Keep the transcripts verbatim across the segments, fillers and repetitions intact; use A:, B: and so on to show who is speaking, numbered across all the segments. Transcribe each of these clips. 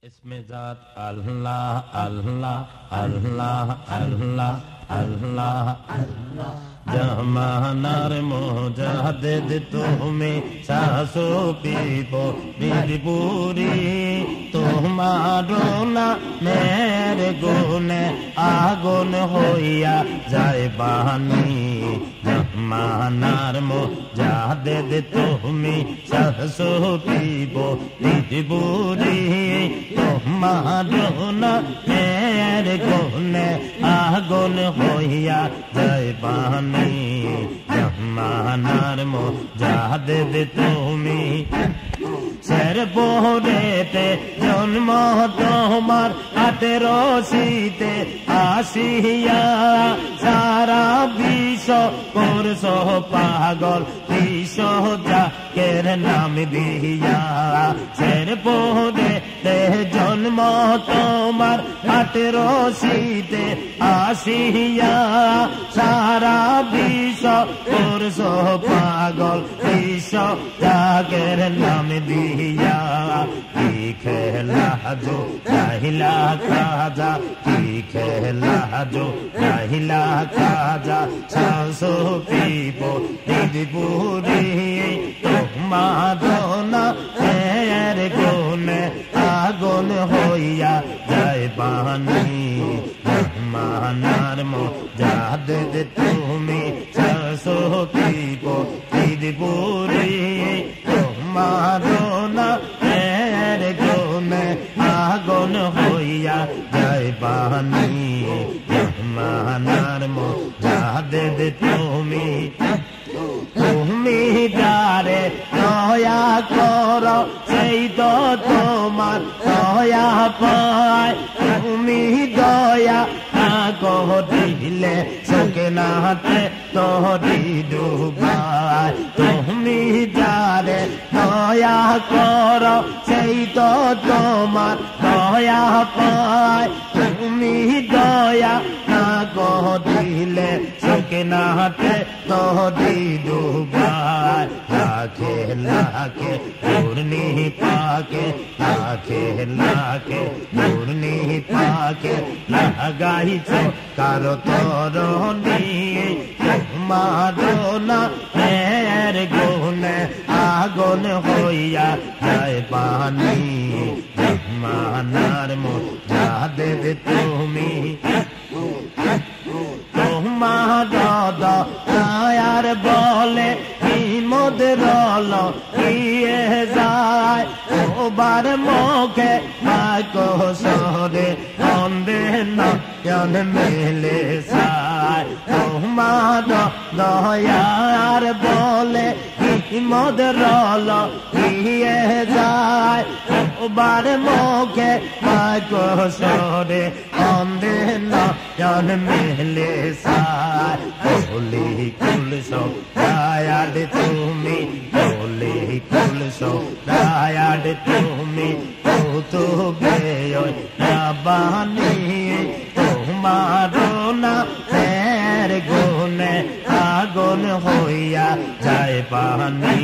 A: इसमें जात अल्लाह अल्लाह अल्लाह अल्लाह अल्लाह अल्लाह जमानार मुजाहिद तुम्हें सासो पीपो बीरपुरी तुम्हारो ना मेरे गुने आगुन होया जाए बानी जमानार मुजाहिद तुम्हें सासो पीपो बीरपुरी तुम्हारो ना मेरे गुने आगुन होया जाए बानी जमानार मुजाहिद তুমি शेर बोहरेते जन्म তোমার আঠেরো শীতে আসিয়া সারা বিশ্ব করছ পাগল বিশ্ব জাকের নাম দিয়া शेर बोहরেতে জন্ম তোমার আঠেরো শীতে আসিয়া সারা বিশ্ব করছ পাগল বিশ্ব জাকের নাম দিয়া কি খেলা जो রাহিলা কাজা কি খেলা जो রাহিলা কাজা সাসো পিপো দিদিপুরি তোমাদনা এর গুনে আগুন হইয়া যায় বানি মানার মুজাহিদ তুমি সাসো পিপো দিদিপুরি তোমাদনা এর গুনে আগুন হইয়া যায় বানি মানার মুজাহিদ তুমি তুমি যারে দয়া কর সেই তো তোমার দয়া পায় তুমি দয়া না দিলে চোখে নাতে তোরি ডুবায় তুমি যারে দয়া কর সেই তো তোমার দয়া পায় তুমি দয়া না দিলে চোখে নাতে তোরি ডুবায় লাখে লাখে পূর্ণি পাকে লাখে লাখে পূর্ণি পাকে লাগাইছ কারো তরণী মাদনা এর গুনে আগুন হইয়া যায় বানি মানার মুজাহিদ তুমি তোমার দয়ার বলে বিমদ রল দিয়ে যায় ওবার মুখে মাইকো সরে অন্ধে নয়ন মেলে সায় তোমার দয়ার বলে বিমদ রল দিয়ে যায় ওবার মুখে মাইকো সরে অন্ধে নয়ন মেলে সায় বলি কুল সব দয়ার তুমি বলি কুল সব দয়ার তুমি তো বেয় বানি তোমার না এর গুনে আগুন হইয়া যায় বানি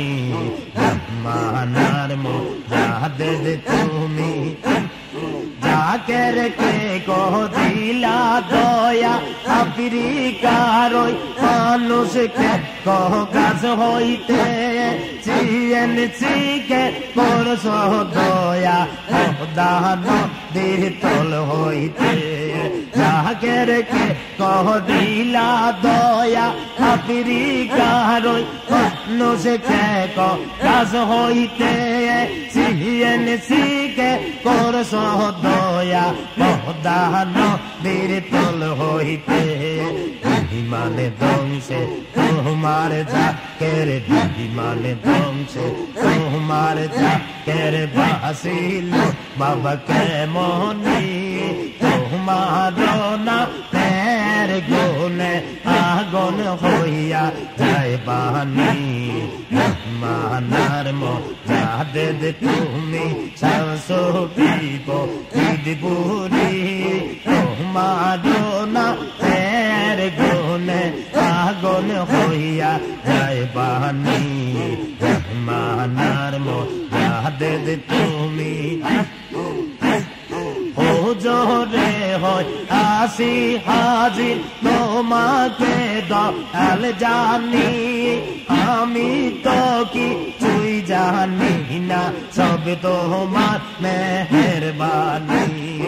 A: মানার মুজাহিদ তুমি জাকের কে কো দিলা দয়া আফ্রিকার ওই মানুষকে কহ গাছ হইতে চিয়েন চিকে করছ দয়া দান দের তল হইতে জাকের কে কহ দিলা দয়া আফ্রিকার ওই মানুষকে কহ গাছ হইতে চিয়েন চিকে করছ দয়া দান দের তল হইতে বিমানে ধ্বংসে তোমার জাকের বিমানে ধ্বংসে তোমার জাকের বাসিল বাবা কেমনি তোমার না তের গুনে আগুন হইয়া যায় বানি মানার মুজাহিদ তুমি সাসো পিপো দিদিপুরি তোমার না তের গুনে আগুন হইয়া যায় বানি মানার মুজাহিদ তুমি হুজুরে হয় আসি হাজির তোমাকে দয়াল জানি আমি তো কি তুই জানি না সব তোমার মেহেরবানি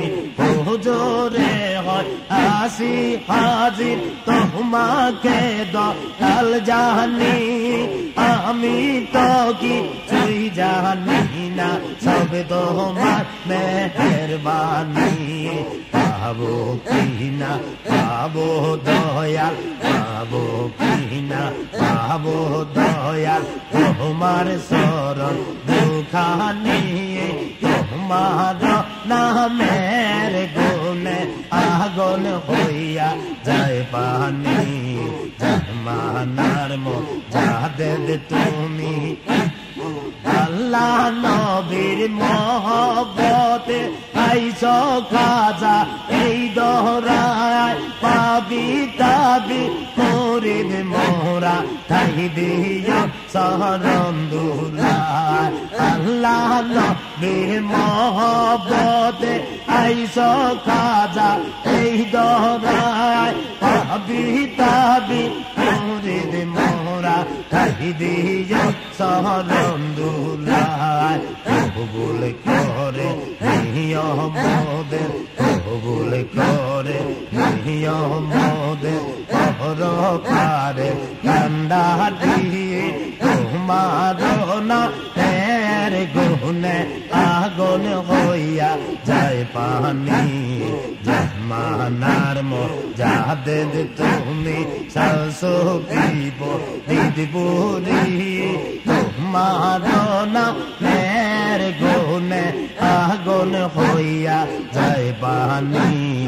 A: হুজুরে হয় আসি হাজির তোমাকে দয়াল জানি আমি তো কি তুই জানি না সব তোমার মেহেরবানি পাবো কি না পাবো দয়াল পাবো কি না পাবো দয়াল তোমার শরণ দুখানি তোমার নামের গুণে আগুন হইয়া যায় পানি জামানার মুজাহিদ তুমি আল্লাহ নবীর মহব্বতে আইছো খাজা এই দোহরায় পাবি তাবি মুরিদ মোরা তাই দিও শরণ দুলায় আল্লাহ নবীর মহব্বতে আইছো খাজা এই দোহরায় পাবি তাবি মুরিদ মোরা তাই দিও শরণ দুলায় কবুল করে নিয়মদের কবুল করে নিয়মদের পরকারে কান্দা দিয়ে তোমার না তের গুণে আগুন হইয়া যায় পানি জামানার মুজাহিদ তুমি সাসো দিব দিদপুরি তোমার না তের গুণে আগুন হইয়া যায় পানি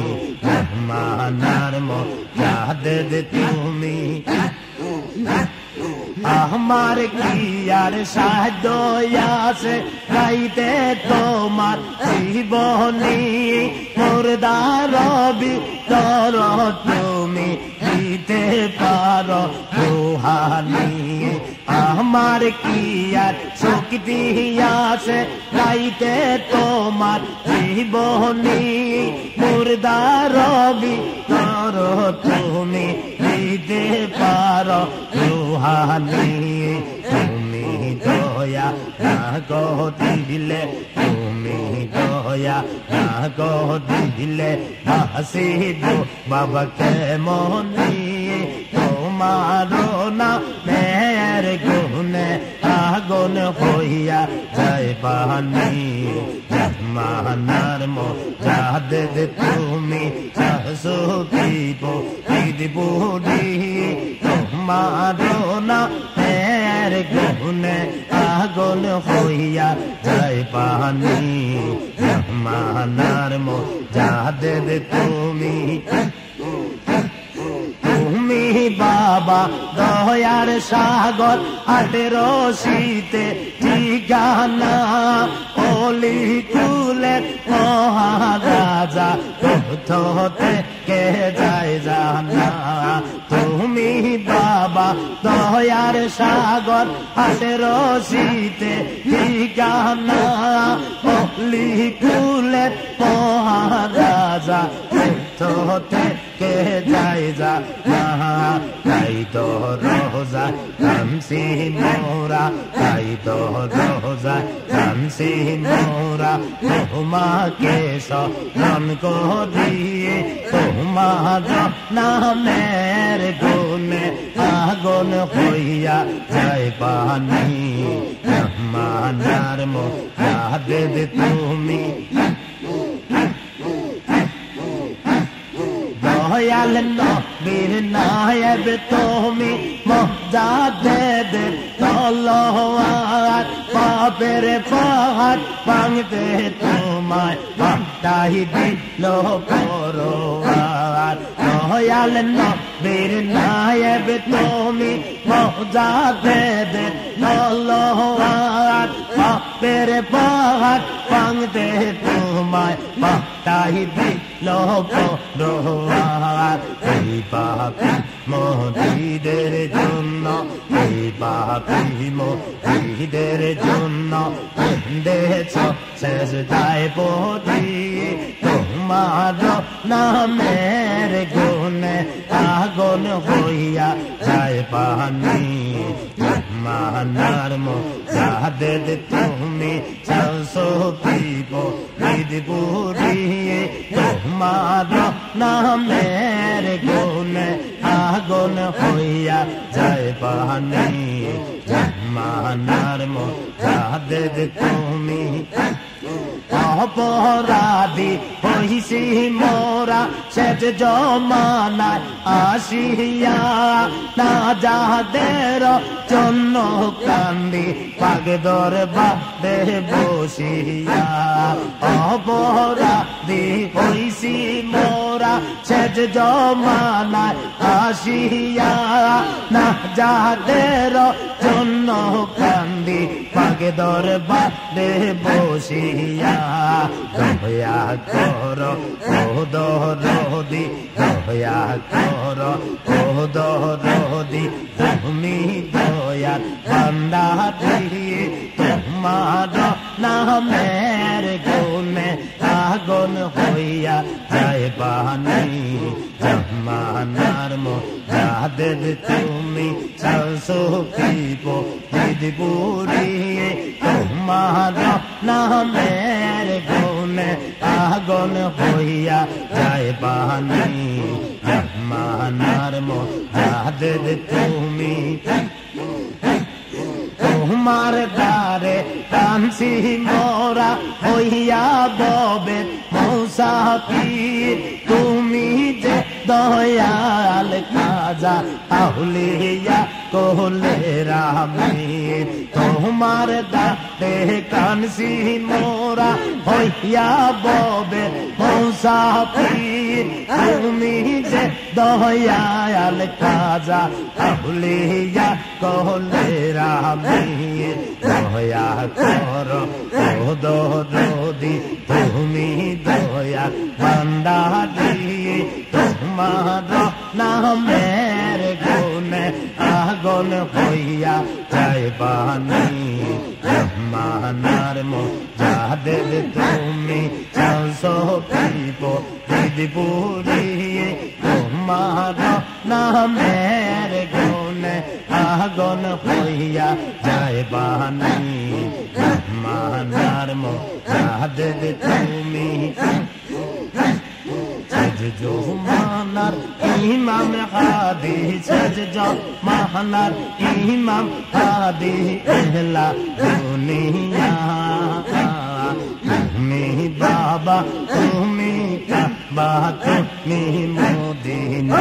A: জামানার মুজাহিদ তুমি আমার কি আর সাহায্য আছে গাইতে তোমার জীবনী মুর্দার ভিতর তুমি দিতে পারো রুহানি আমার কি আর শক্তি আছে গাইতে তোমার জীবনী মুর্দার ভিতর তুমি দিতে পারো রুহানি তুমি দয়া না দিলে তুমি দয়া না দিলে হাসিব বাবাকে মনি তোমার না মেয়ের গুণে আগুন হইয়া যায় পানি জামানার মুজাহিদ তুমি সাসো দিব দিদপুরি তোমার না মেয়ের গুণে আগুন হইয়া যায় পানি জামানার মুজাহিদ তুমি তুমি বাবা দয়ার সাগর আটেরো শীতে ঠিকানা অলি কুলের মহারাজা কোথতে কে যায় জানা তুমি বাবা দয়ার সাগর আটেরো শীতে ঠিকানা অলি কুলের মহারাজা কোথতে কে যায় যা তাই তো রোজা কামসি মোরা তাই তো রোজা কামসি মোরা তোমাকে স্মরণ করিয়ে তোমার নামের গুণে আগুন হইয়া যায় পানি জামানার মুজাহিদ তুমি দয়াল নবীর নায়েব তুমি মুজাহিদ তলোয়ার পাপের পাহাড় ভাঙতে তোমায় পাঠাই দিল পরোয়ার দয়াল নবীর নায়েব তুমি মুজাহিদ তলোয়ার পাপের পাহাড় ভাঙতে তোমায় পাঠাই দিল পরোয়ার এই পাপী মুরিদের জন্য এই পাপী মুরিদের জন্য দেছ শেষ যায় পড়ি তোমার নামের গুণে আগুন হইয়া যায় পানি মানার মোজাদের তুমি চালসো পিব পুরিয়ে তোমার নামের গুণে আগুন হইয়া যায় পানি মানার মোজাদের তুমি অপরাধী হইছি মোরা শেষ জমানায় আসিয়া না যাদের জন্য কান্দি পাগে দরবারে বসিয়া অপরাধী হইছি মোরা শেষ জমানায় আসিয়া না যাদের জন্য কান্দি পাগে দরবারে বসিয়া দয়া করো ও দরদি দয়া করো ও দরদি তুমি দয়ার বান্দা দিয়ে তোমার নামের গুণে আগুন হইয়া যায় পানি জমানার মোজাদের তুমি চালসো পিব পুরিয়ে তোমার নামের গুণে আগুন হইয়া যায় পানি জমানার মোজাদের তুমি তোমার দ্বারে কানসি মোরা হইয়া ববে মুসাফির তুমি যে দয়াল খাজা আউলিয়া কোলে রামের তোমার দ্বারে কানসি মোরা হইয়া ববে মুসাফির তুমি যে দয়াল খাজা আউলিয়া কোলে রামের দয়া করো ও দরদি তুমি দয়া বান্দা দিয়ে তোমার নামের গুণে আগুন হইয়া যায় পানি মানার মোজাদের তুমি চালসো পিব পুরিয়ে তোমার নামের গুণে আগুন হইয়া যায় পানি মানার মোজাদের তুমি जो मानार इमाम हादी सज जो मानार इमाम हादी अहला दुनिया तुम्ही बाबा तुम्ही काबा तुम्ही मदीना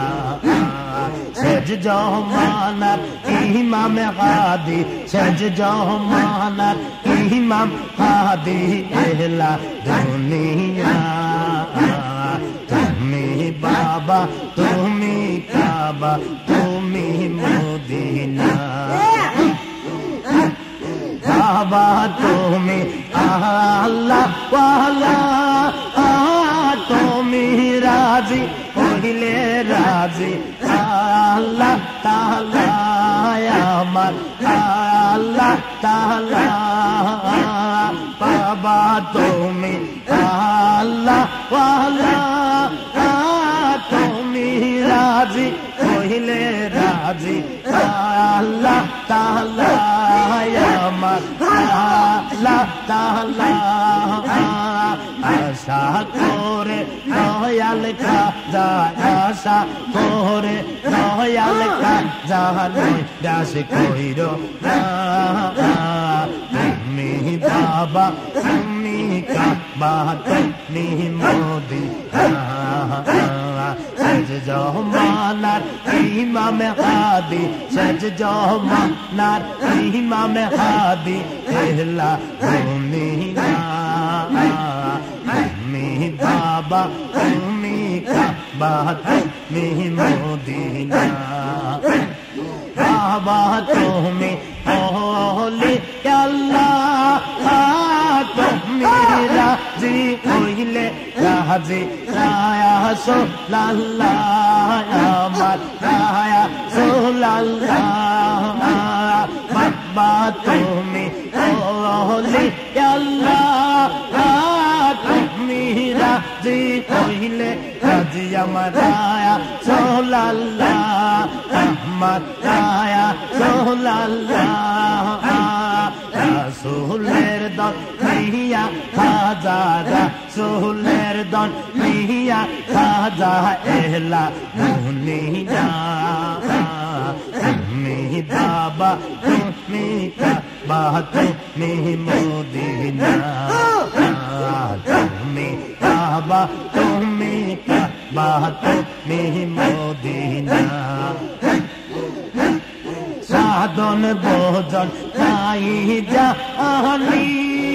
A: सज जो मानार इमाम हादी सज जो मानार इमाम हादी अहला दुनिया তুমি বাবা তুমি কাবা তুমি মদিনা বাবা তুমি আল্লাহ ওয়ালা তুমি রাজি হইলে রাজি আল্লাহ তাআলা আমার আল্লাহ তাআলা বাবা তুমি আল্লাহ ওয়ালা তুমি রাজি হইলে রাজি আল্লাহ তাআলা আমার আল্লাহ তাআলা আশা করে দয়াল খাজা আশা করে দয়াল খাজা দাস কইরো তুমি বাবা তুমি কাবা তুমি মদিনা सज जमानार इमाम हादी सज जमानार इमाम हादी अहला दुनिया তুমি বাবা তুমি কাবা তুমি মদিনা বাবা তুমি ওলি আল্লাহ তুমি রাজি হইলে রাজি রাসূলুল্লাহ আমার রাসূলুল্লাহ বাবা তুমি ওলি আল্লাহ তুমি রাজি কইলে রাজি আমার রায়া সোল্লাল্লাহ আমার রায়া সোল্লাল্লাহ রাসূলের দন মিয়া খাজা রাসূলের দন মিয়া খাজা এহলা দুনিয়া তুমি বাবা তুমি কাবা তুমি মদিনা তুমি কাবা তুমি কাবা তুমি মদিনা সাধন ভোজন খাই জানি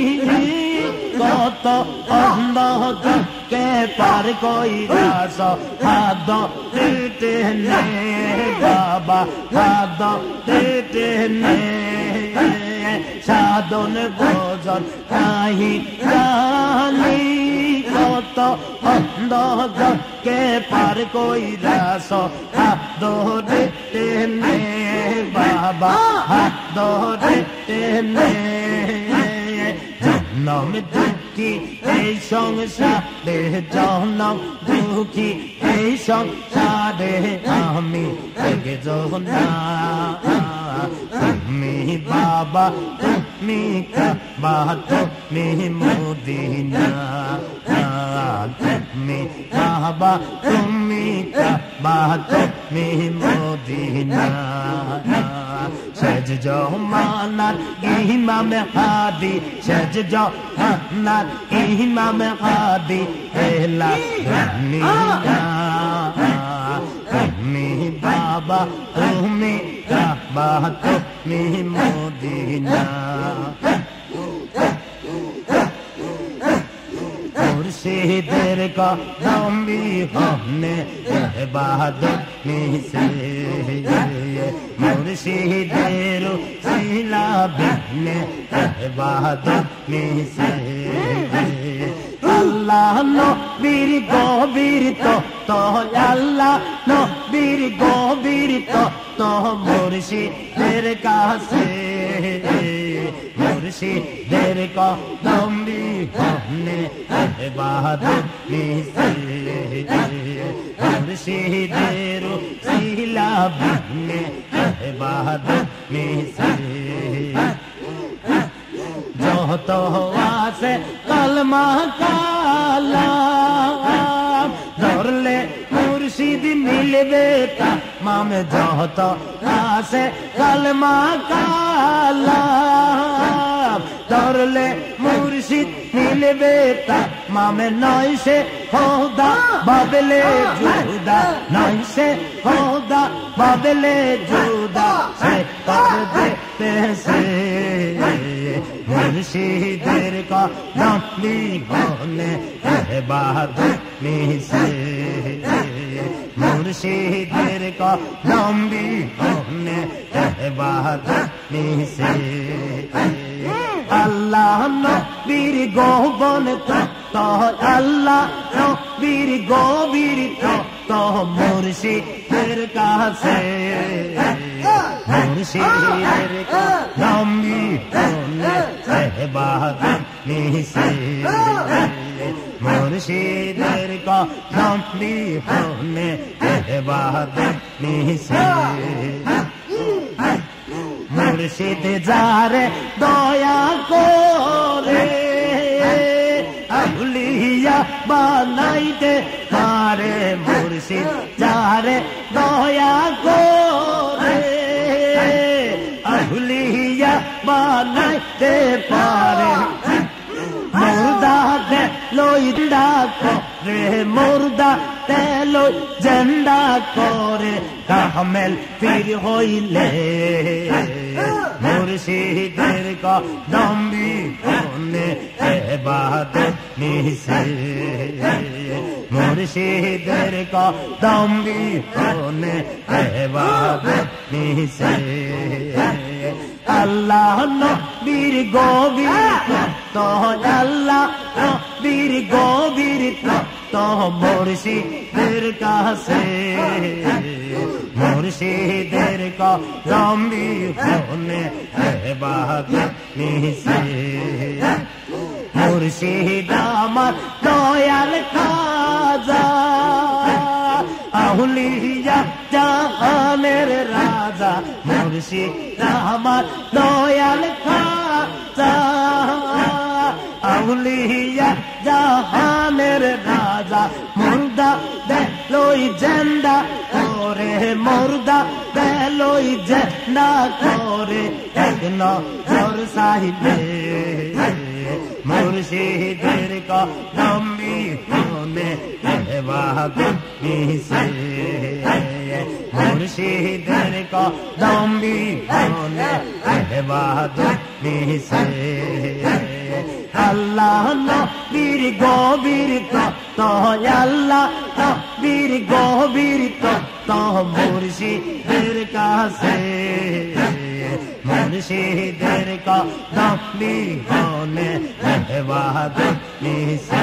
A: কত অন্ধকে পার কইরা সাদ দিতে নে বাবা সাদ দিতে নে সাধন ভোজন খাই জানি কত অন্ধকে পার কইরা সাদ দিতে নে বাবা হাত দিতে নে জনম দুঃখী এই সংসারে জনম দুঃখী এই সংসারে আমি থেকে জনা তুমি বাবা তুমি কাবা তুমি মদিনা তুমি বাবা তুমি কাবা তুমি মদিনা সেজ জমানার ইমাম হাদি সেজ জমানার ইমাম হাদি এলা দুনিয়া তুমি বাবা তুমি কাবা তুমি মদিনা মুর্শিদের কদম বিহনে ইবাদত মিছে মুর্শিদের সিলা বিহনে ইবাদত মিছে আল্লাহ নবীর গভীর তো আল্লাহ নবীর গভীর তো মুর্শিদের কাছে মুর্শিদের কদম বিহনে ইবাদত মিছে মুর্শিদের সিলা বিহনে ইবাদত মিছে যত আছে কলমা কালাম ধরলে মুর্শিদ মিলবে তামাম যত আছে কলমা কালাম ধরলে মুর্শিদ মিলবে তামাম নয় সে খোদা বদলে জুদা নয় সে খোদা বদলে জুদা সে কর দেতে সে মুর্শিদের কদম বিহনে ইবাদত মিছে মুর্শিদের কদম বিহনে ইবাদত মিছে আল্লাহ নবীর গোপন তো আল্লাহ নবীর গভীর তো মুর্শিদের কাছে মুর্শিদের কদম বিহনে ইবাদত মিছে মুর্শিদের কদম বিহনে ইবাদত মিছে মুর্শিদ যারে দয়া করে আউলিয়া বানাইতে পারে মুর্শিদ যারে দয়া করে আউলিয়া বানাইতে পারে মুর্দা দে লই করে মুর্দা তে লই জেন্ডা করে কামেল পীর হইলে মুর্শিদের কদম বিহনে ইবাদত মিছে মুর্শিদের কদম বিহনে ইবাদত মিছে আল্লাহ নবীর গভীর তো আল্লাহ নবীর গভীর তো মুর্শিদের কাছে মুর্শিদের কদম বিহনে ইবাদত মিছে মুর্শিদ আমার দয়াল খাজা আউলিয়া জাহানের রাজা মুর্শিদ আমার দয়াল খাজা আউলিয়া জাহানের রাজা মুর্দা দেলই জেন্দা করে মুর্দা দেলই জেন্দা করে এক নজর সাহিবে মুর্শিদের কদম বিহনে বাহাদুর নিসে মুর্শিদের কদম বিহনে বাহাদুর নিসে আল্লাহ নবীর গভীর তত্ত্ব আল্লাহ নবীর গভীর তত্ত্ব মুর্শিদের কাছে মুর্শিদের কদম বিহনে বাহাদুর নিসে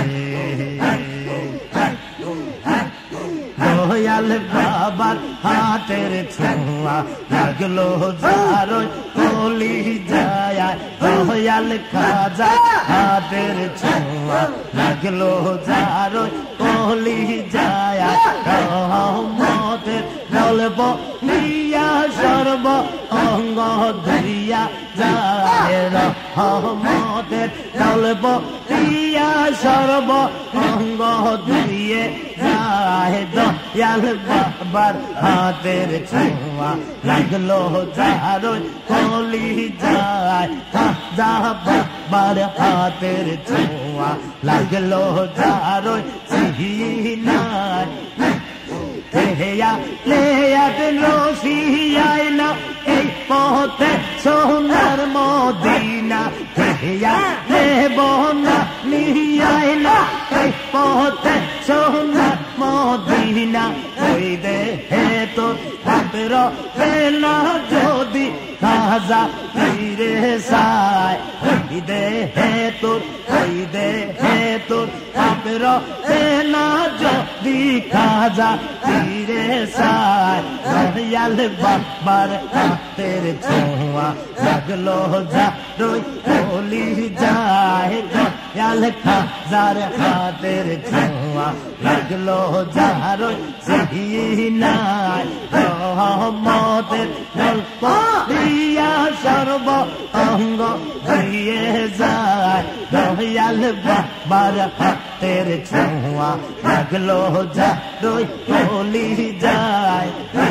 A: দয়াল বাবার হাতের ছোঁয়া লাগলো যারো কলি যায় দয়াল খাজা হাতের ছোঁয়া লাগলো যারো কলি যায় রহমতের গল্প দিয়া সর্ব অঙ্গ ধরিয়া যায় রহমতের গল্প দিয়া সর্ব অঙ্গ ধরিয়ে যায় দয়াল বাবার হাতের ছোঁয়া লাগলো যারো কলি যায় খাজা বাবার হাতের ছোঁয়া লাগলো যারো সিনায় লেয়া লেয়াত রসিয়ায় না এই পথে সোনার মদিনা লেয়া লেব না নিয়ায় না এই পথে সোনার মদিনা ওই দে হে তো পাত্র না যদি খাজা ফিরে সায় ওই দে হে তোর ওই দে হে তোর পাত্র না যদি খাজা ফিরে সায় দয়াল বাবার হাতের ছোঁয়া লাগলো যা রই বলি যায় দয়াল খাজার হাতের ছোঁয়া লাগলো যা রই সিনায় রহমতের গল্প দিয়া সর্ব অঙ্গ দিয়ে যায় দয়াল বাবার হাতের ছোঁয়া লাগলো যা রই বলি যায়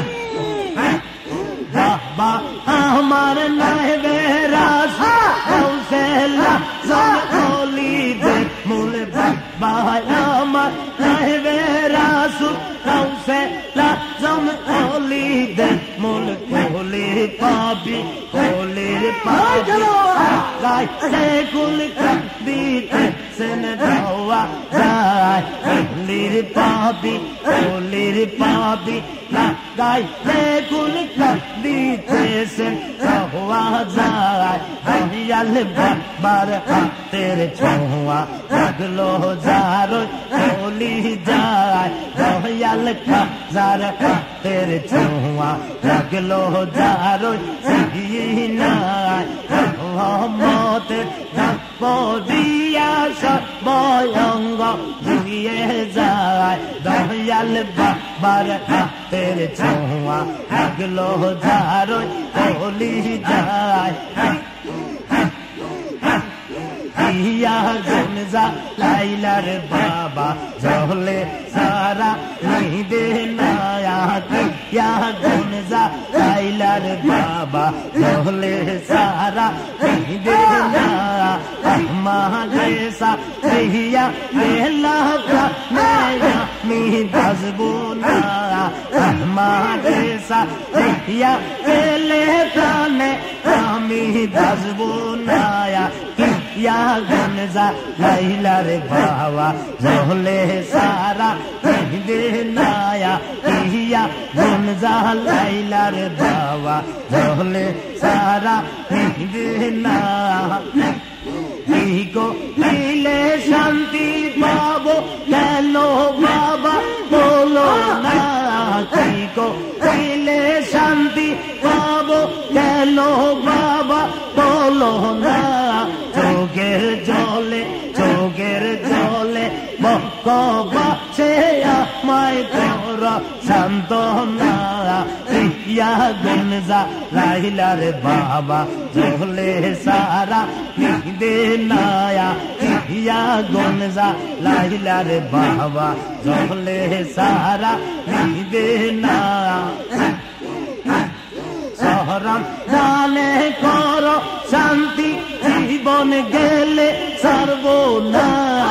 A: বাবা আমার নাইবে রাস কৌশলা জলি দে মূল বাবা আমার নাইবে রাস কৌশলা জলি দে মূল কোলি পাবি কোলি পাবি গায় সে কুল দিতে সেন দাওয়া যায় কোলির পাবি কোলির পাবি গায় সে কুল দিতে সেন দাওয়া যায় দয়াল বাবার হাতের ছোঁয়া লাগলো যারো কোলি যায় দয়াল খাজার হাতের ছোঁয়া লাগলো যারো সিনায় রহমতের গল্প দিয়া সর্ব অঙ্গ দিয়ে যায় দয়াল বাবার হাতের ছোঁয়া লাগলো যারো কলি যায় ইয়া গনজা লাইলার বাবা জহলে সারা नहीं देना या गनजा लाइलार बाबा जहले सारा नहीं देना हमारे सा कहिया मेला का नया मी दसबुना हमारे सा कहिया मेले ताने मी दसबुना या गनजा लाइलार बाबा जहले सारा नहीं देना या गनजा लाइलार बाबा जहले सारा नहीं देना को मिले शांति पाबो चलो बाबा बोलो ना को मिले शांति पाबो चलो बाबा बोलो ना चोगेर जले चोगेर जले কবা সে আমায় কর সান্তনা ইয়া গুনজা লাইলা রে বাবা জহলে সারা নিদে নায়া ইয়া গুনজা লাইলা রে বাবা জহলে সারা নিদে না শহরম জানে কর শান্তি জীবন গেলে সর্বনা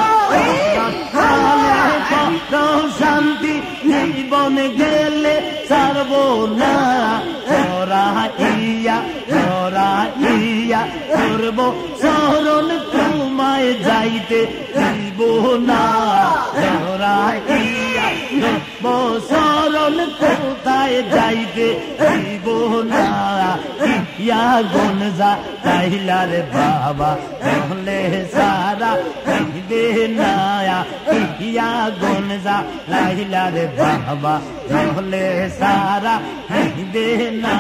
A: শান্তি জীবন গেলে সর্বনা তোরা ইয়া তোরা ইয়া করব শরণ তোমায় যাইতে দিব না তোরা ইয়া করব শরণ কোথায় যাইতে দিব না ইয়া গুনজা লাইলা রে বাবা জহলে সারা নিদে নায়া ইয়া গুনজা লাইলা রে বাবা জহলে সারা নিদে না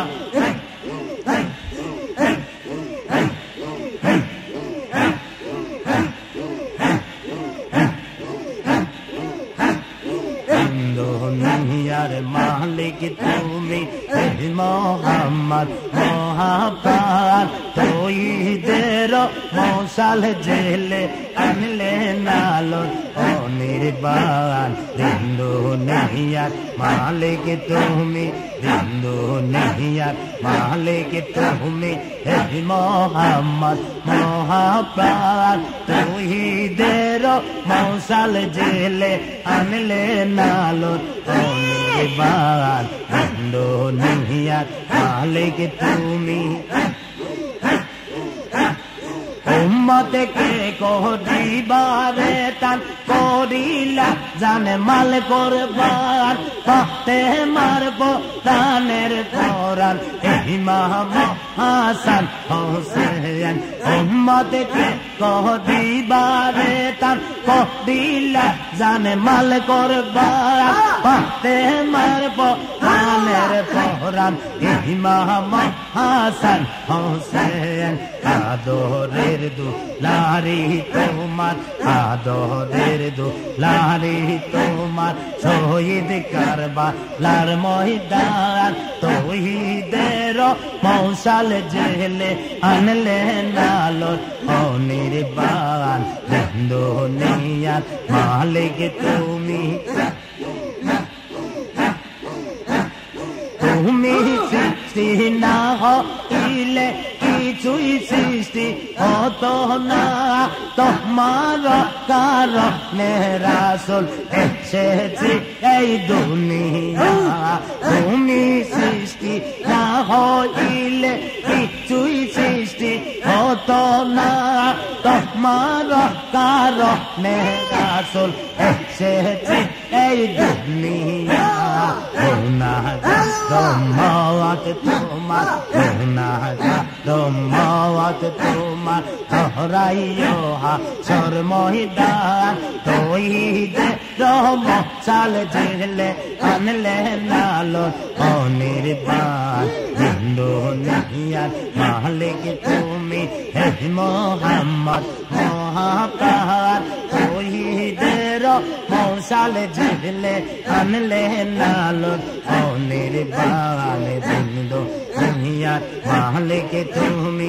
A: দুনিয়ার মালিক তুমি মোহাম্মদ মহাপ্রাণ তৌহিদের মশাল জেলে আনলে নালন অনির্বাণ দুনিয়ার মালিক তুমি দুনিয়ার মালিক তুমি মোহাম্মদ মহাপ্রাণ তৌহিদের মশাল জেলে আনলে নালন অনির্বাণ দুনিয়ার মালিক তুমি উম্মতকে করিবারে তান করিলা জানে মাল করবার পাতে মারব তানের কোরআন ইমাম হাসান হোসেন উম্মতকে করিবারে তান করিলা জানে মাল করবার পাতে মারব তানের কোরআন ইমাম হাসান হোসেন আদরের দুলারি তোমার আদরের দুলারি তোমার শহীদ কারবালার ময়দান তৌহিদের মশাল জেলে আনলে নালন অনির্বাণ দুনিয়ার মালিক তুমি তুমি সৃষ্টি না হইলে কিছুই সৃষ্টি হতো না তোমার কারণে রাসূল এসেছে এই দুনিয়া তুমি সৃষ্টি না হইলে কিছুই সৃষ্টি হতো না তোমার কারণে রাসূল এসেছে এই দুনিয়া গুনাহগার উম্মত তোমার গুনাহগার উম্মত তোমার দহরাইও হাসর ময়দান তৌহিদের মশাল জেলে আনলে নালন অনির্বাণ দুনিয়ার মালিক তুমি হে মোহাম্মদ মহাপ্রাণ তৌহিদের মশাল জেলে আনলে নালন অনির্বাণ দুনিয়ার মালিক তুমি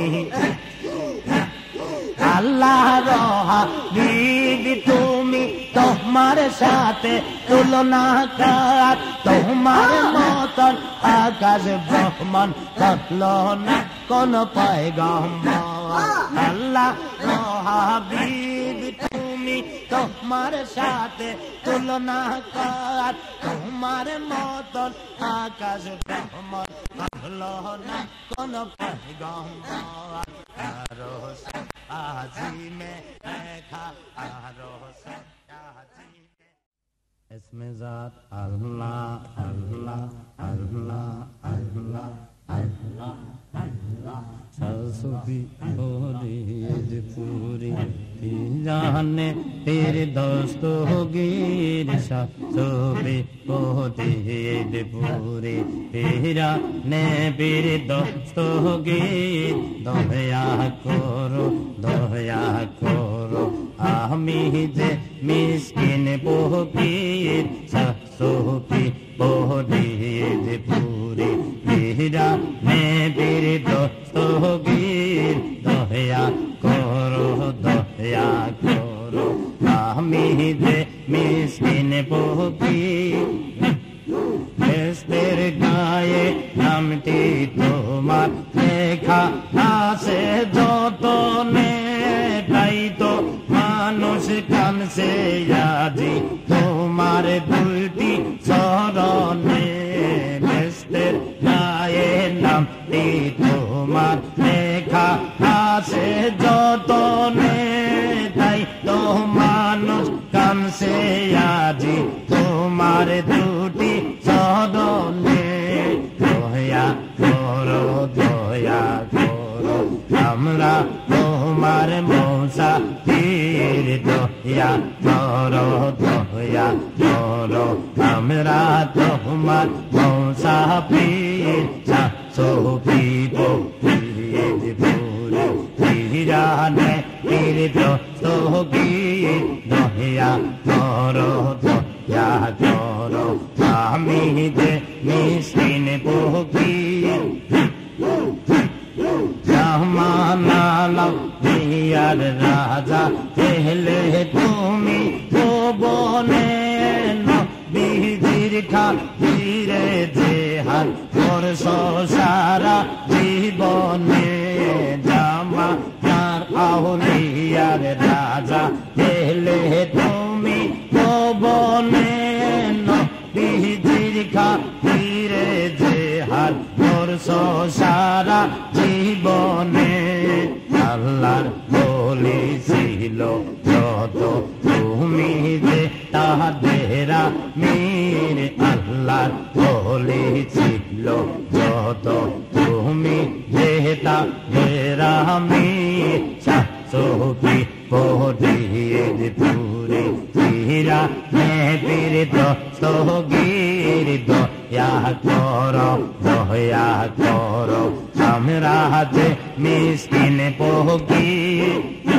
A: আল্লাহর হাবিব তুমি তোমার সাথে তুলনা কার তোমার মতন আকাশ ব্রহ্মাণ্ড কাটলো না কোন পয়গম্বর আল্লাহর হাবিব তুমি তোমার সাথে তুলনা কার তোমার মতন আকাশ ব্রহ্মাণ্ড কাটলো না কোন পয়গম্বর আরো আজিমে দেখা আরো আজিমে इसमें जात अल्लाह अल्लाह अल्लाह अल्लाह अल्लाह अल्लाह सरस्वती बोरीद पूरी जाने तेरे दोस्तों गिर सरस्वती बोरीद पूरी तेरा ने मेरे दोस्तों गिर দয়া করো দয়া করো আমি যে মিসকিন ফকির সফি বহিদ পুরি হীরা নবীর দস্তগীর দয়া করো দয়া করো আমি যে মিসকিন ফকির বেহেশতের গায়ে নামটি তোমার লেখা আছে যতনে তাই তো মানুষ কানছে আজি তোমার দুইটি চরণে বেহেশতের গায়ে নামটি তোমার লেখা আছে যতনে তাই তো মানুষ কানছে আজি তোমার দুটি চরণে দয়া করো দয়া করো আমরা তোমার মুসাফির দয়া করো দয়া করো আমরা তোমার মুসাফির সফি বহিদ পুরি হীরা নবীর দস্তগীর দয়া করো দয়া করো আমি যে মিসকিন ফকির জামানালাম দিয়ার রাজা পেলে তুমি ভুবনে নবীজির খাতিরে জেহাদ করছো সারা জীবনে জামানার আউলিয়ার রাজা পেলে তুমি ভুবনে নবীজির খাতিরে জেহাদ করছো সারা জীবনে আল্লাহর বলি ছিল যত তুমি যে তাদের আমির আল্লাহর বলি ছিল যত তুমি যে তাদের আমির সফি বহিদ পুরি হীরা নবীর দস্তগীর দয়া করো দয়া করো আমরা যে মিসকিন ফকির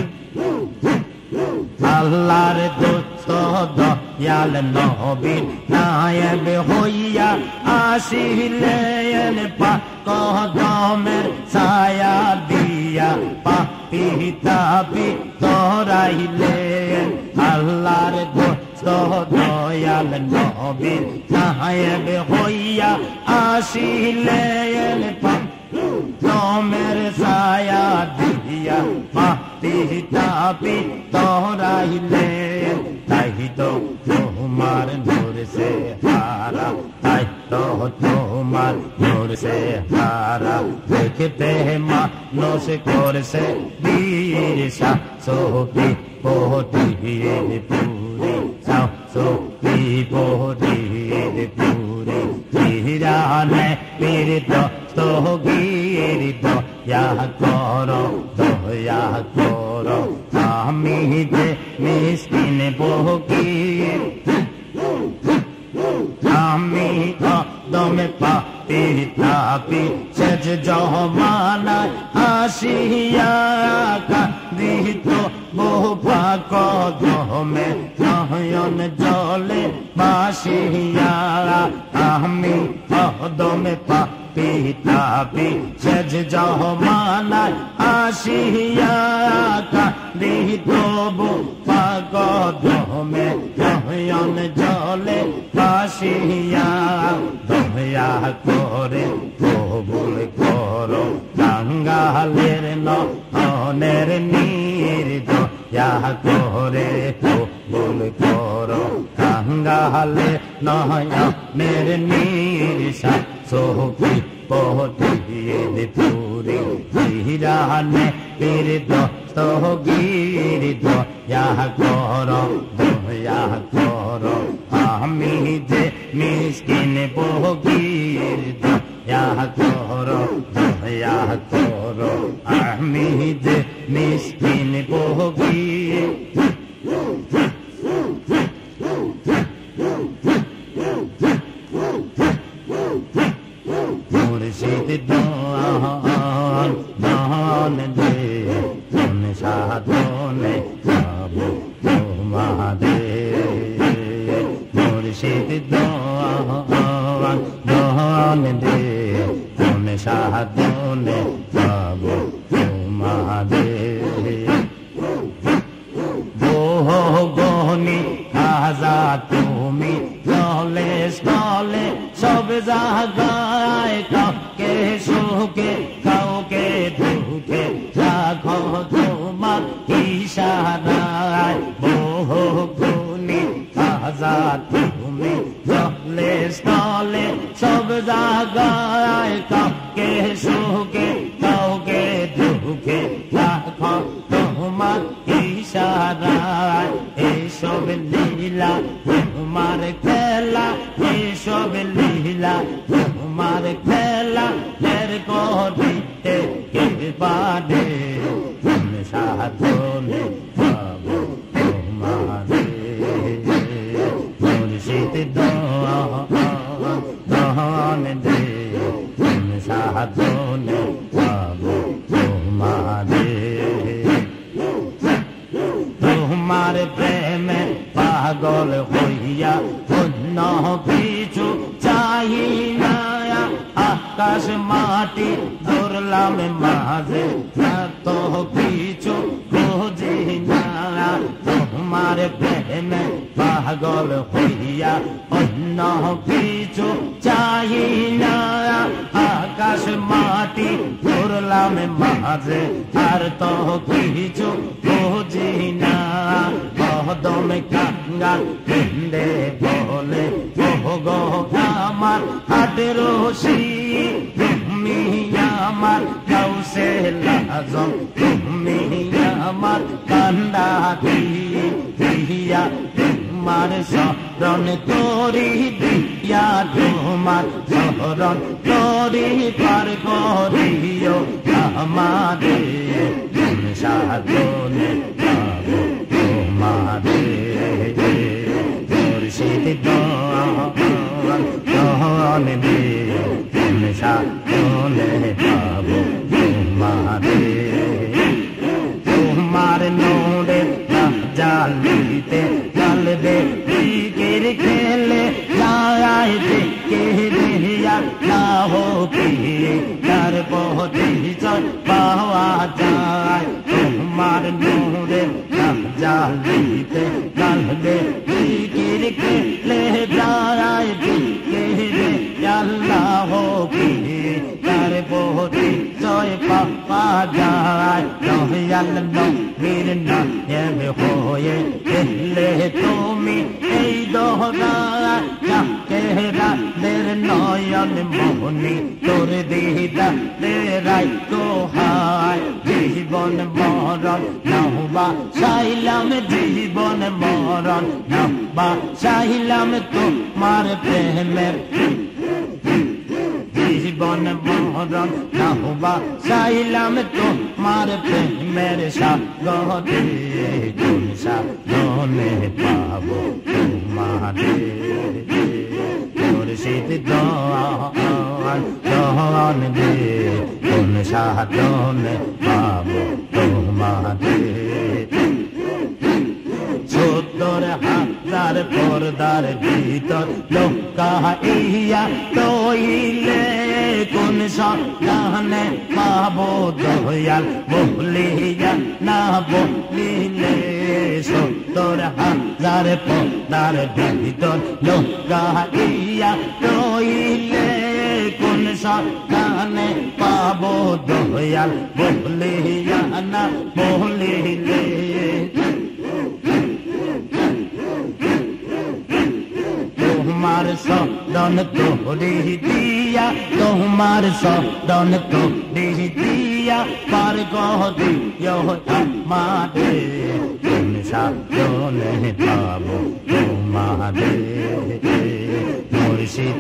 A: আল্লাহর দোস্ত দয়াল নবীর নায়েব হইয়া আসিলেন পাক কদমের ছায়া দিয়া পাপী তাপী তরাইলেন আল্লাহর দোস্ত দয়াল নবীর নায়েব হইয়া আসিলেন পাক কদমের ছায়া দিয়া পাপী তাপী তরাইলেন তাই তো তোমার নূর সে হারা তাই তো তোমার নূর সে হারা দেখতে মানুষ করছে বীর সফি বহিদ পুরি সফি বহিদ পুরি হীরা নবীর দস্তগীর দয়া করো দয়া করো আমি যে মিসকিন ফকির আমি কদমে পাপী তাপী সেজ জমানায় আসিয়া কান্দিত বহু পাক কদমে নয়ন জলে বাসিয়া আমি কদমে পাপী তাপী সেজ জমানায় আসিয়া কান্দিত বহু পাক কদমে নয়ন জলে বাসিয়া দয়া করে কবুল করো কাঙ্গালের নয়নের নীর দয়া করে কবুল করো কাঙ্গালের নয়নের নীর সফি বহিদ পুরি হীরা নবীর দস্তগীর দয়া করো দয়া করো আমি যে মিসকিন ফকির দয়া করো দয়া করো আমি যে মিসকিন ফকির মুর্শিদ দোয়ান দান দে কোন সাধনে যাবো তোমাদের দোয়ান দোয়ান দে কোন সাধনে পাবো তোমাদের বহু গহনি খাজা তুমি চলে চলে সব জায়গায় কাউকে সুখে কাউকে দুঃখে রাখো তোমার ইশারায় বহু গুণী খাজা তুমি চলে চলে সব জায়গায় কাউকে সুখে কাউকে দুঃখে রাখো তোমার ইশারায় এইসব লীলা তোমার খেলা এইসব লীলা তোমার খেলা এর করিতে কে পারে কোন সাধনে পাবো তোমাদের মুর্শিদ দোয়ান দে কোন সাধনে পাবো তোমাদের তোমার প্রেমে পাগল হইয়া অন্য কিছু চাই না আকাশ মাটি ধরলাম মাঝে এত কিছু খুঁজি না তোমার প্রেমে পাগল হইয়া অন্য কিছু চাই না আকাশ মাটি ধরলাম মাঝে আর তো কিছু খুঁজি না কদমে কাঙ্গাল কেন্দে বলে ও গো আমার হাতের রশি তুমি আমার কাউসে লাজম তুমি আমার কান্দা দিয়া তোমার শরণ তোরি দিয়া তোমার শরণ তোরি পার করিও আমাদের সাধনে পাবো তোমাদের মুর্শিদ দোয়ান দে কোন সাধনে পাবো তোমাদের তোমার নোরে জালিতে চলবে দিকের খেলে যায় দিকে রিয়া না হো পিয়ে তার পথে চল পাওয়া যায় তোমার নোরে জালিতে চলবে দিকের খেলে যায় দিকে আল্লাহ হো পিয়ে তার পথে জয় পাওয়া যায় দয়াল নবীর নামে হয়ে এলে তুমি এই দোহরা যাকে রাতের নয়ন মোহনি তোর দিদা রাই তো হায় জীবন মরণ নহবা চাইলাম জীবন মরণ নহবা চাইলাম তোমার প্রেমের জীবন মরণ নহবা চাইলাম তোমার প্রেমের সাগরে কোন সাধনে পাবো তোমাদের মুর্শিদ দোয়ান দে কোন সাধনে পাবো তোমাদের সত্তর হাজার পর্দার ভিতর লোকা ইয়া তৈলে কোন সাধনে পাবো দয়াল বলিয়া না বলিলে সত্তর হাজার পর্দার ভিতর লোকা ইয়া তৈলে কোন সাধনে পাবো দয়াল বলিয়া না বলিলে তোমার সদন তোরে দিয়া তোমার সদন তোরে দিয়া পার গদিও আমাদের কোন সাধনে পাবো তোমাদের মুর্শিদ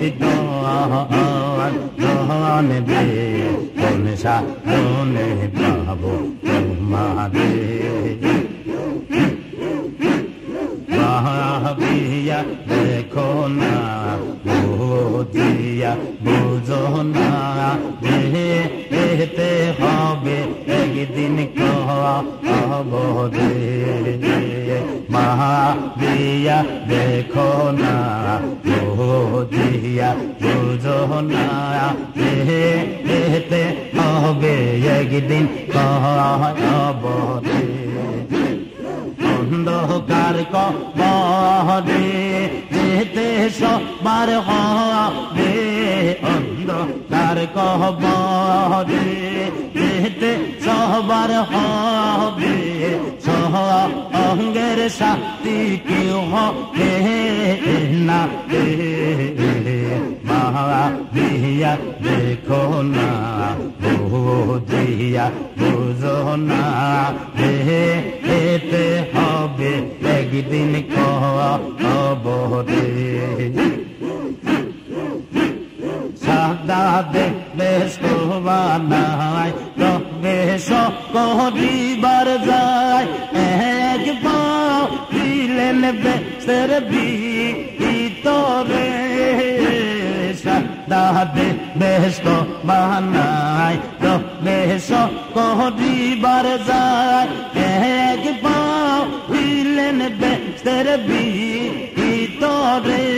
A: দোয়ান দে কোন সাধনে পাবো তোমাদের ভাবিয়া দেখো না বুঝিয়া বুঝো না যেতে হবে একদিন কবরে মহাবিয়া দেখো না দিয়া বুঝো না যেতে হবে একদিন কবরে অন্ধকার কবরে যেতে সবার হবে অন্ধকার কবরে যেতে সবার হবে অঙ্গের সাথী কেউ হবে না মহাবিয়া দেখো না দিয়া বুঝো না যেতে হবে একদিন কবরে সাদা দেখবে শোভানায় তবে সকরিবার যায় এক পাও দিলেন বেসের ভিতরে সাদা দেখবে শোভানায় তবে সকরিবার যায় এক পাও দিলেন বেসের ভিতরে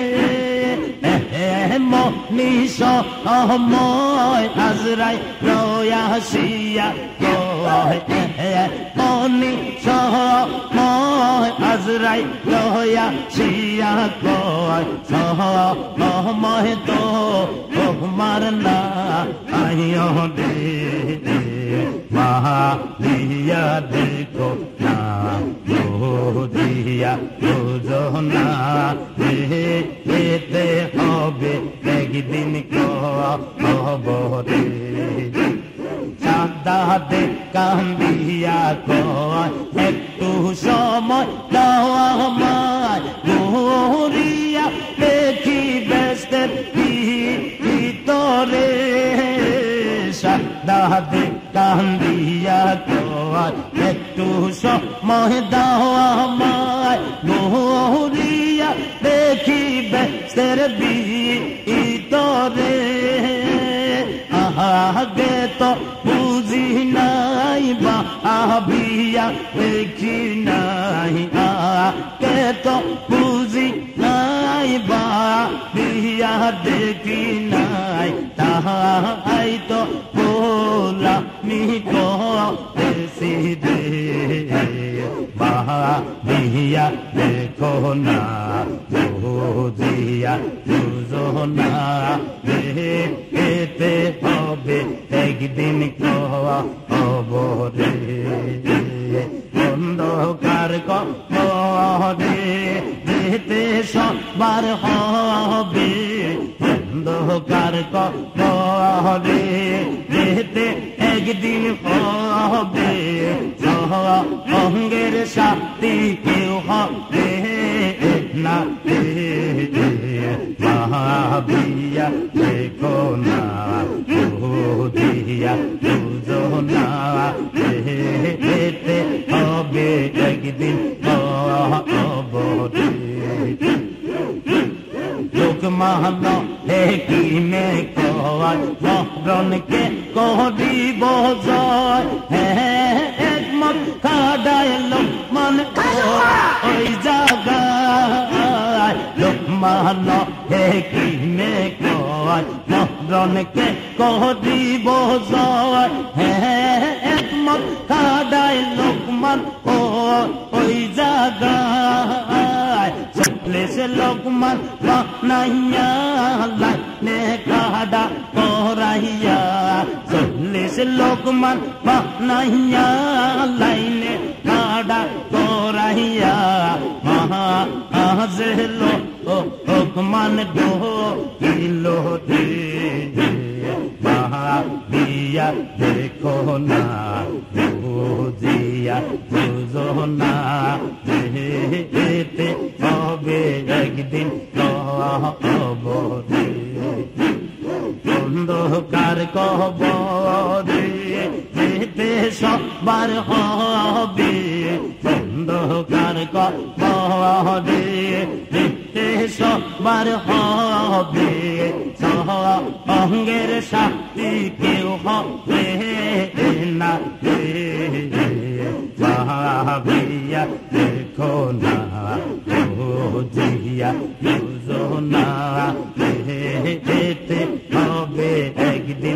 A: মনীষ অময় আজরাই রয়াসিয়া কয় মনীষ অময় আজরাই রয়াসিয়া কয় সময় তো তোমার না আইও দে মহাবিয়া দেখো না দিয়া বুঝো না যেতে হবে একদিন কবরে সাদাতে কান্দিয়া কয় একটু সময় দাও আমায় মরিয়া দেখি বেস্তের ভিতরে সাদাতে কান্দিয়া কয় একটু সময় দাও আমায় মরিয়া দেখি বেস্তের ভিতরে আগে তো বুঝি নাই মহাবিয়া দেখি নাই আগে তো বুঝি নাই মহাবিয়া দেখি নাই তাহাই তো বলামি করেছি দে মহাবিয়া দেখো না দিয়া বুঝো না যেতে হবে একদিন কবরে অন্ধকার কবরে যেতে সবার হবে অন্ধকার কবরে যেতে একদিন হবে অঙ্গের সাথী কেউ হবে না মহাবিয়া দেখো না দিয়া বুঝো না যেতে হবে একদিন কবরে লোক মহান কি মে কয় মরণকে করিব জয় একমত কাদায় লোক মন ওই জায়গায় লোক মহান কি মে কয় মরণকে করিব জয় একমত কাদায় লোক মন ওই জায়গায় সে লোকমান বানাইয়া লাইনে কাডা করাইয়া চল্লিশ লোকমান বানাইয়া লাইনে কাডা করাইয়া মহা আজে লোকমান গো কিলো দে মহাবিয়া দেখো না বুঝিয়া বুঝো না যেতে হবে একদিন কবরে অন্ধকার কবরে যেতে সবার হবে অন্ধকার কবরে যেতে সবার হবে অঙ্গের সাথী কেউ হবে না মহাবিয়া দেখো দেখো না বুঝিয়া বুঝো না যেতে হবে একদিন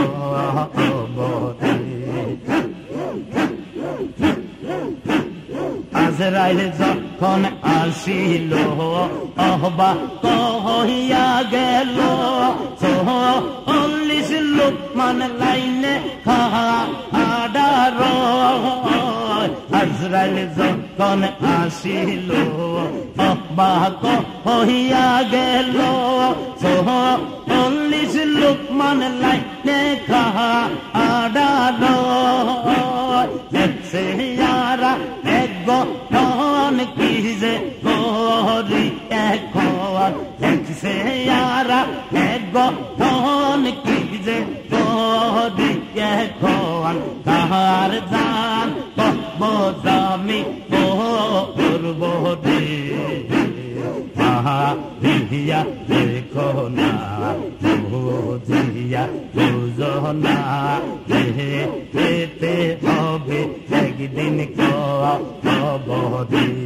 A: কবরে আজরাইল যখন আসিল অহবা কহিয়া গেল চল্লিশ লোকমান লাইনে খাড়ার আজরাইল যখন আসিল অহবা কহিয়া গেল চল্লিশ লোকমান লাইনে খাড়ার দেখছে ইয়ারা এখন কি যে করি এখন দেখছে ইয়ারা এখন কি যে করি এখন তাহার জান বদামি করব রে আহা দেখো না বুঝিয়া বুঝো না যেতে হবে একদিন কবরে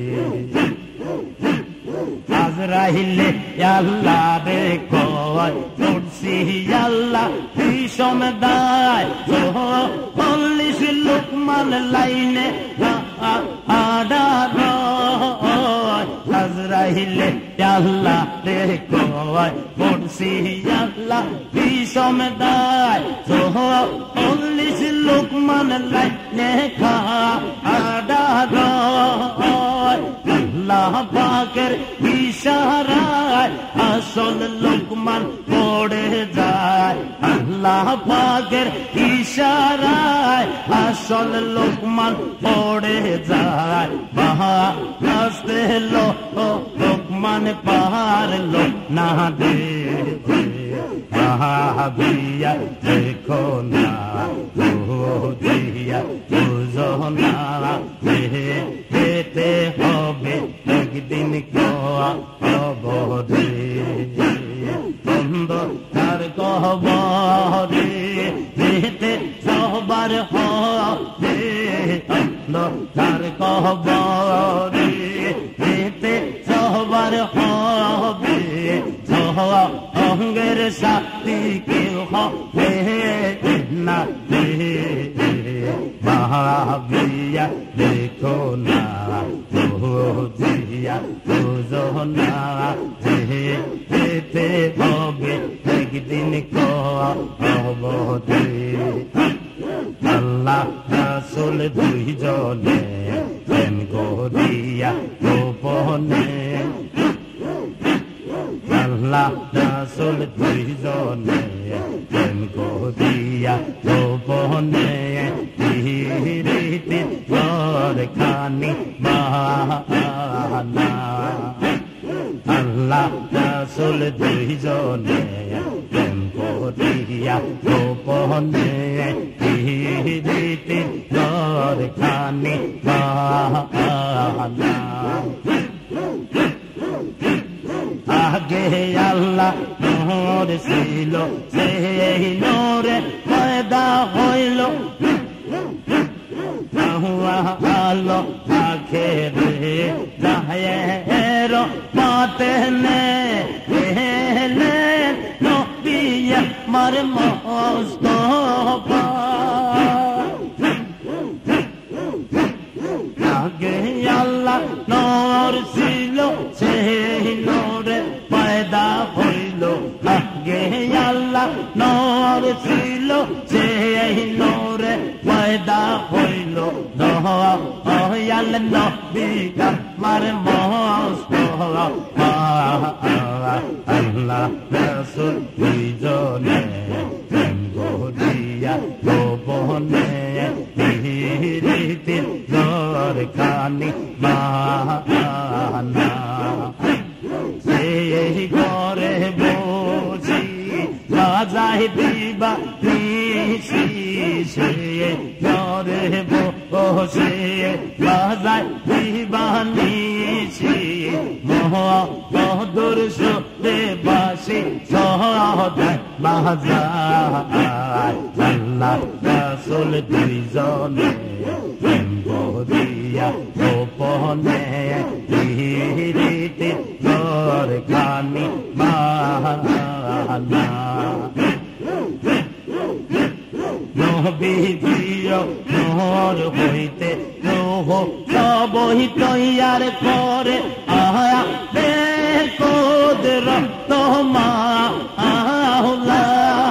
A: আজরাইলে আল্লাহ রে কয় করছি আল্লাহ ভীষণ দায় চল্লিশ লোকমান লাইনে আড়ার আজরাইলে আল্লাহ রে কয় করছি আল্লাহ ভীষণ দায় চল্লিশ লোকমান লাইনে আড়ার আল্লাহ পাকের ইশারায় আসল লোকমান পড়ে যায় আল্লাহ পাকের ইশারায় আসল লোকমান পড়ে যায় বাহা আসতে লোকমান পারলো না দে ভাবিয়া দেখো না বুঝিয়া বুঝো না যেতে হবে একদিন কবরে অন্ধকার কবরে যেতে সবার হবে অন্ধকার কবরে যেতে সবার হবে অঙ্গের সাথী কেউ হবে না ভাবিয়া দেখো না বুঝিয়া বুঝো না যেতে হবে একদিন কবরে আল্লাহ রাসূল দুইজনে প্রেম করিয়া গোপনে আল্লাহ রাসূল দুইজনে প্রেম করিয়া গোপনে রীতি খানি বাহানা আল্লাহ রাসূল দুইজনে প্রেম করিয়া গোপনে রীতি খানি বাহানা আগে আল্লাহ নূর ছিল সেই নূরে পয়দা হইল আলো আখেরে জাহের পাতে নে নবী আমার মুস্তাফা আগে আল্লাহ নূর ছিল সেই নূরে পয়দা হইল আগে আল্লাহ নূর ছিল সেই নূরে পয়দা হইল দয়াল নবী আমার মুস্তাফা আল্লাহ রাসূল দুইজনে প্রেম করিয়া গোপনে রীতি দরখানি বাহানা সেই ঘরে বসি বাজাই দিবা নিশি সে ঘরে বসে বাজাই দিবা নিশি মহদুর সুরে বাসি সহদায় বাজায় আল্লাহ রাসূল দুইজনে প্রেম দিয়া গোপনে রীতি তোর খানি বাহানা নবী প্রিয় মোর হইতে রোহ সবই তৈয়ার করে আয়া বে কুদরত মা আহলা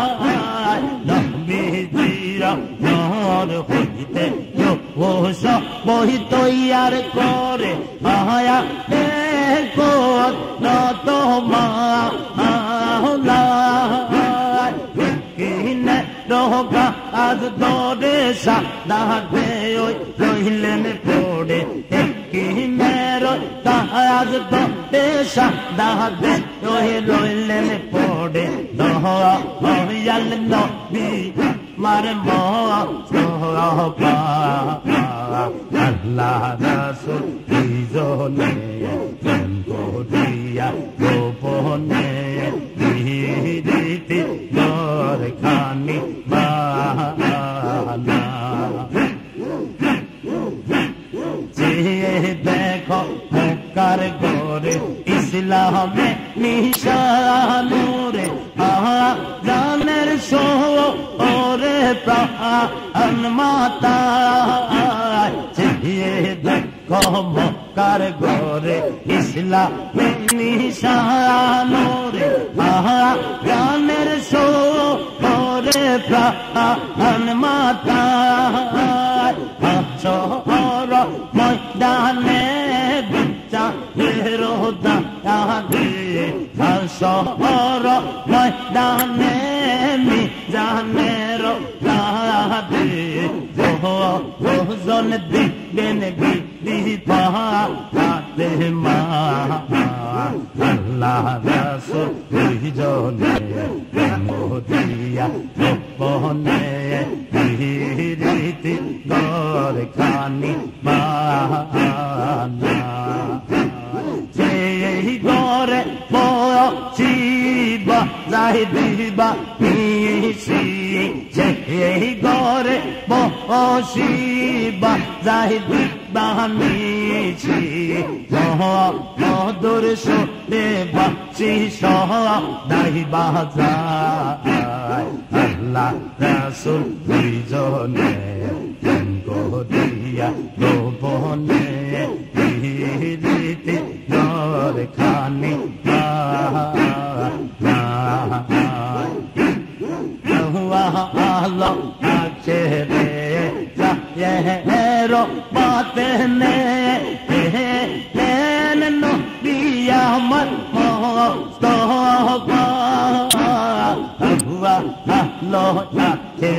A: নবী প্রিয় মোর হইতে রোহ সবই তৈয়ার করে আয়া বে কুদরত মা আহলা রোগা আজ দরে সাদা দে ওই রইলেন পড়ে কি মেরো আজ দরে সাদা দে ওই রইলেন পড়ে দহা হইয়াল নবী মার মোহবা আল্লাহ রাসূল দুইজনে প্রেম করিয়া গোপনে রীতি তোর খানি বাহানা চেয়ে দেখো মক্কার গোরে ইসলামে নিশানুরে আহা জানের সো ওরে প্রাণ মাতা চেয়ে দেখো মক্কার গোরে ইসলামে নিশানুরে আহা জানের সো ওরে প্রাণ মাতা শহর ময়দানে বিচারেরো দাঁড়ে শহর ময়দানে মিজানেরো দাঁড়ে ওজন দিবেন বিপাতে মা আল্লাহ রাসূল দুইজনে মোদিয়া গোপনে রীতি তোর খানি বাহানা সেই ঘরে বসিবা যাই দিবা মিশি সেই ঘরে বসিবা যাই দিবা মিশি মধুর সুরে বাসি সহ দাই বাজায় আল্লাহ রাসূল দুইজনে করিয়া গোপনে রীতি তোর খানি বাহানা আলো আছে রে রো বাতে নে লেন নবিয়া মত মোস্তফা আলো আছে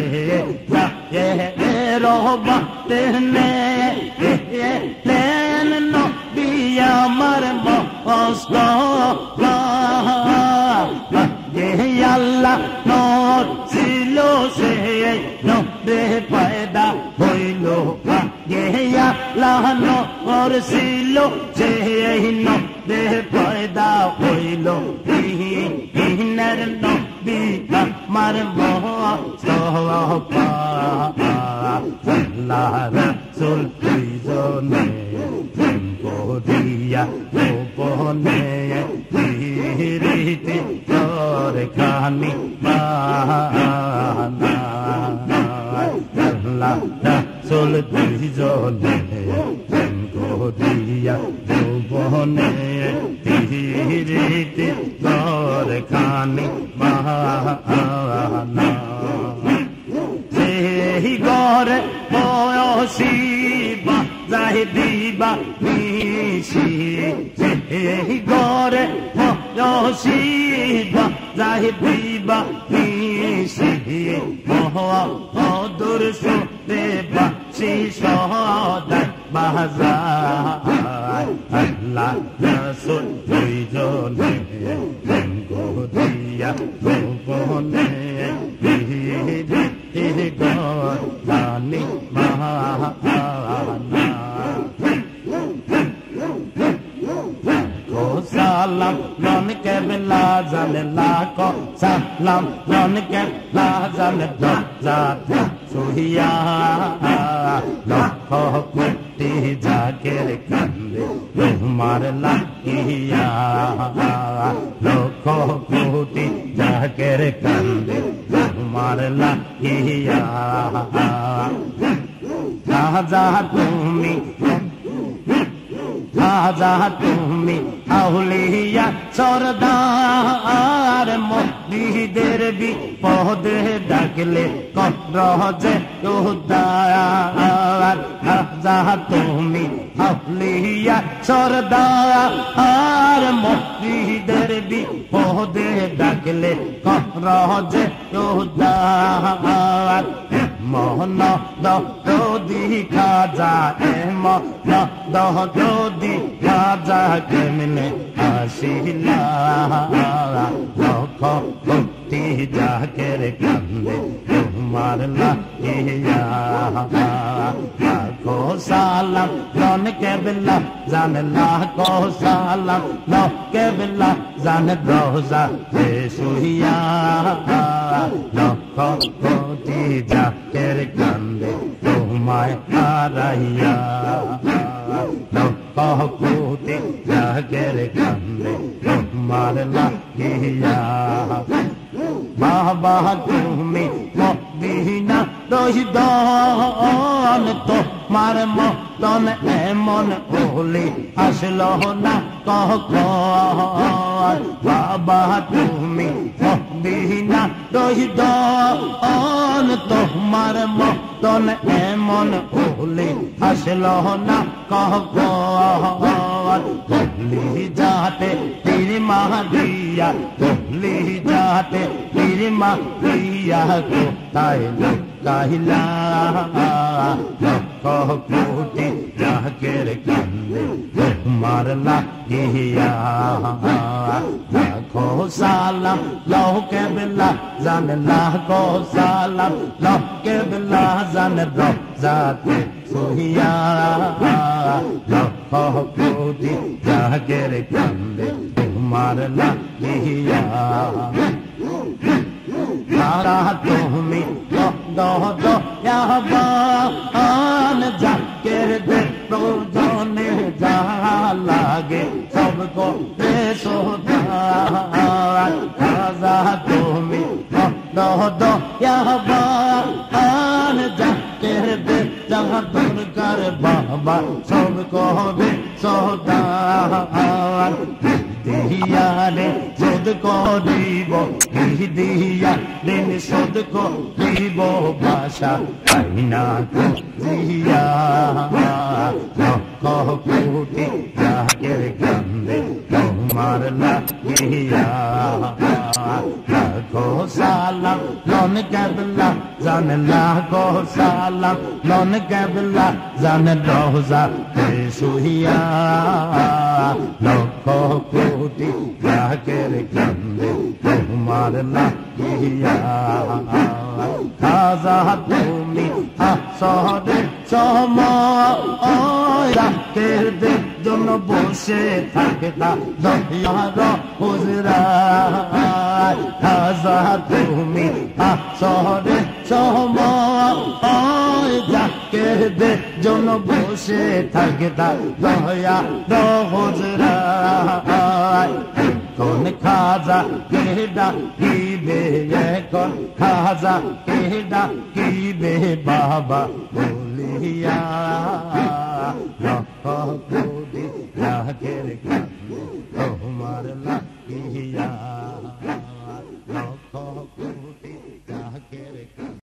A: রে রো বাতে নে লেন নবিয়া মর মোস্তফা আল্লাহ নূর ছিল সে নূরে পয়দা হইল আল্লাহ নূর ছিল সে নূরে পয়দা হইল ইহনার নবী আমার মুস্তাফা আল্লাহ রাসূল দুইজনে প্রেম করিয়া গোপনে রীতি তোর খানি বাহানা আল্লাহ রাসূল দুইজনে প্রেম করিয়া গোপনে রীতি তোর খানি বাহানা সেই ঘরে বসিবা যাই দিবা মিশি সেই ঘরে বসিবা যাই দিবা মিশি মধুর সুরে বাসি সদাই বাজায় আল্লাহ রাসূল দুইজনে প্রেম করিয়া গোপনে রীতি তোর খানি বাহানা সালাম নন কে বেলা জানে লাখো সালাম নন কে লা জানে দা শুইয়া লক্ষ কোটি জাকের কান্দে তোমার লাগিয়া লক্ষ কোটি জাকের কান্দে তোমার লাগিয়া রাজা তুমি রাজা তুমি আউলিয়া সরদার মুরিদের বিপদে ডাকলে কবরজে উদ্ধার রাজা তুমি আউলিয়া সরদার মুরিদের বিপদে ডাকলে কবরজে উদ্ধার মন দি খাজা মন দি খাজা কেমনে আসিলা লক্ষ কোটি জাকের কান্দে তোমার লাগিয়া লাখো সালাম লন কেবলা জান লাখো সালাম লন কেবলা জান রোজা শুইয়া লক্ষ কোটি জাকের কান্দে তোমায় হারাইয়া লক্ষ কোটি জাকের কান্দে তোমার লাগিয়া বাবা তুমি মদিনা রহিদন তোমার মতন এমন ওলি আসলো না কখন বাবা তুমি মদিনা রহিদন তোমার মতন এমন ওলি আসলো না কখন বলি যাতে তীর মারিয়া বলি যাতে তীর মারিয়া কোথায় লুকাইলা লক্ষ কোটি জাকের কান্দে তোমার লাগিয়া লাখো সালাম লৌকে বেলা জান লাখো সালাম লৌকে বেলা জান রোজাতে শুইয়া লক্ষ কোটি জাকের কান্দে তোমার লাগিয়া তারা তুমি দয়াবান জাকের দে প্রয়োজনে যা লাগে সবকো সোধার রাজা তুমি দয়াবান জাকের দে যাহা দরকার বাবা সবকো সোধার দিয়ারে শোধ করিব দিয়া দিন শোধ করিব ভাষা পাই না দিয়া লক্ষ কোটি জাকের কান্দে তোমার লাগিয়া লাখো সালাম লন কেবলা জান লাখো সালাম লন কেবলা জান রোজা শুইয়া লক্ষ কোটি জাকের কান্দে তোমার লাগিয়া রাজা তুমি আসরে সময় জাকের জন্য বসে থাকে তা দয়ার হুজরা রাজা তুমি আসরে সময় জাকের জন্য বসে থাকে তা দয়ার হুজরা কোন খাজা কেডা কিবে এখন খাজা কেডা কিবে বাবা বলিয়া লক্ষ কোটি জাকের কান্দে তোমার লাগিয়া লক্ষ কোটি জাকের